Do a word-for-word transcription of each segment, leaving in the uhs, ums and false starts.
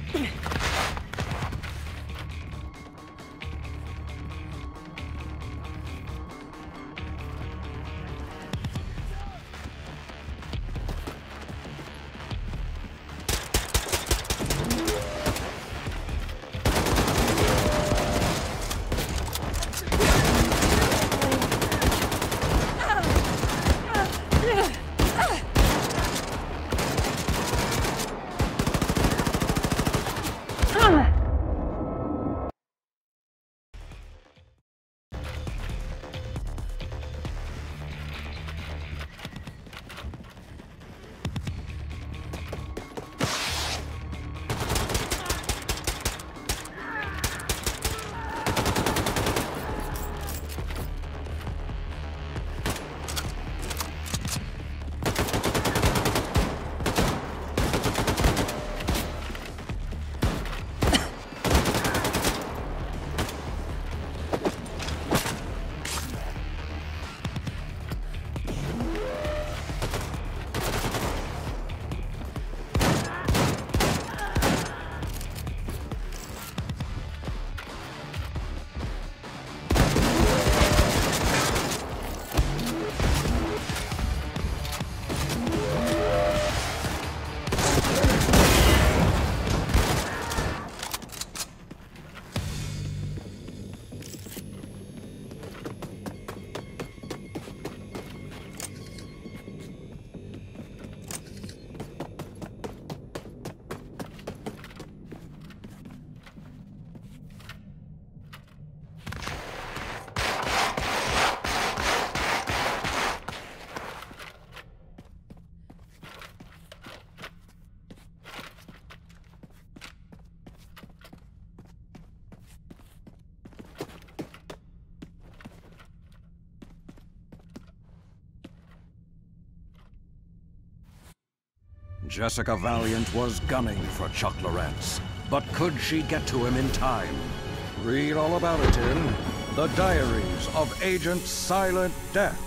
Jessica Valiant was gunning for Chuck Lorentz, but could she get to him in time? Read all about it in The Diaries of Agent Silent Death.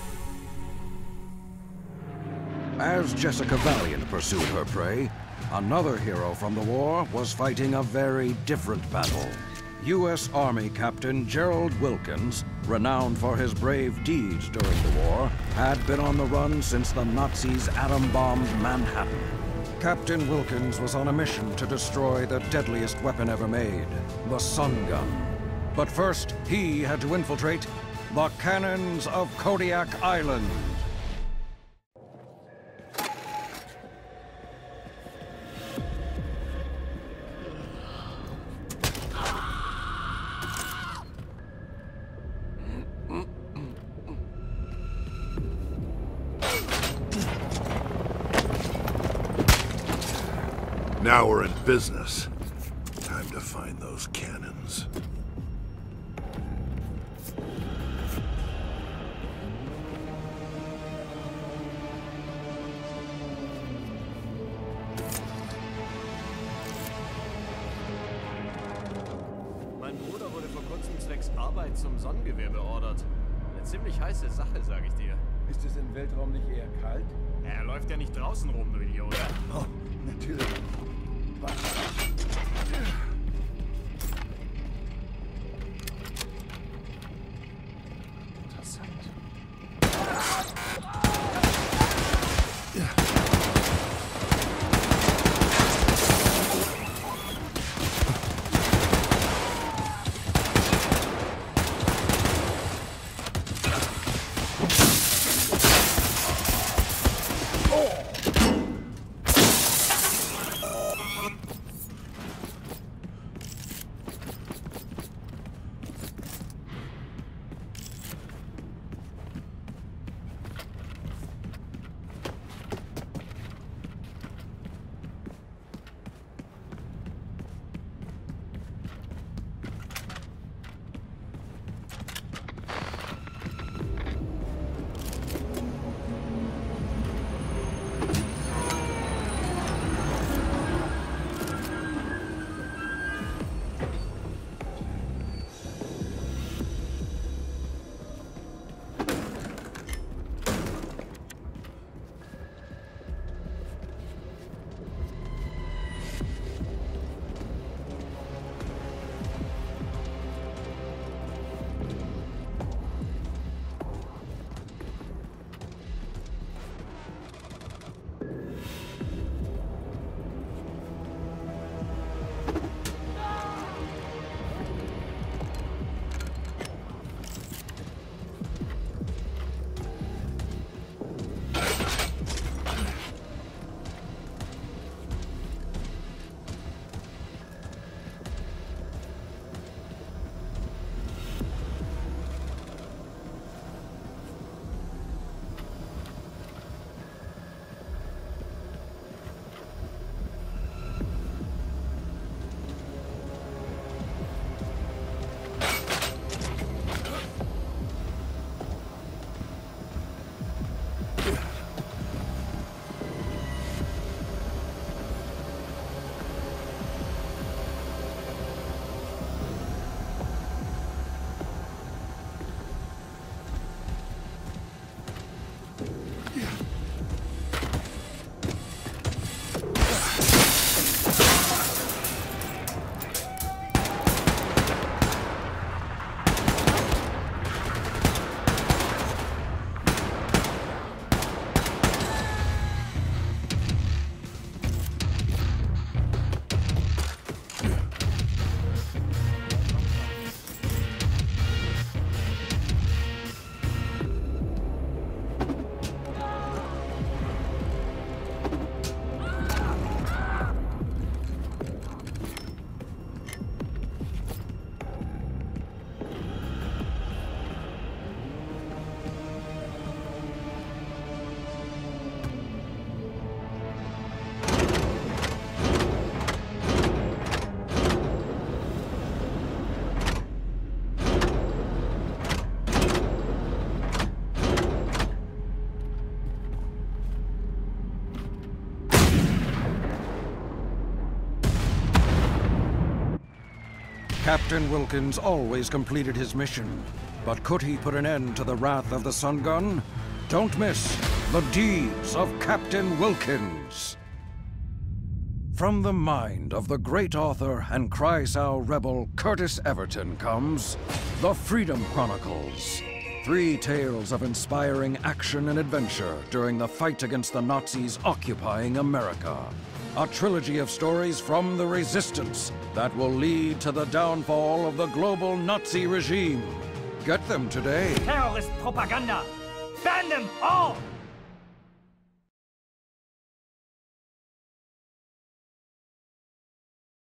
As Jessica Valiant pursued her prey, another hero from the war was fighting a very different battle. U S Army Captain Gerald Wilkins, renowned for his brave deeds during the war, had been on the run since the Nazis atom-bombed Manhattan. Captain Wilkins was on a mission to destroy the deadliest weapon ever made, the Sun Gun. But first, he had to infiltrate the cannons of Kodiak Island. Now we're in business. Time to find those cannons. Mein Bruder wurde vor kurzem zwecks Arbeit zum Sonnengewehr beordert. Eine ziemlich heiße Sache, sag ich dir. Ist es im Weltraum nicht eher kalt? Er läuft ja nicht draußen rum, du Idiot. Oh, natürlich. Captain Wilkins always completed his mission, but could he put an end to the wrath of the Sun Gun? Don't miss the deeds of Captain Wilkins. From the mind of the great author and Kreisau rebel Curtis Everton comes The Freedom Chronicles. Three tales of inspiring action and adventure during the fight against the Nazis occupying America. A trilogy of stories from the Resistance that will lead to the downfall of the global Nazi regime. Get them today. Terrorist propaganda! Ban them all!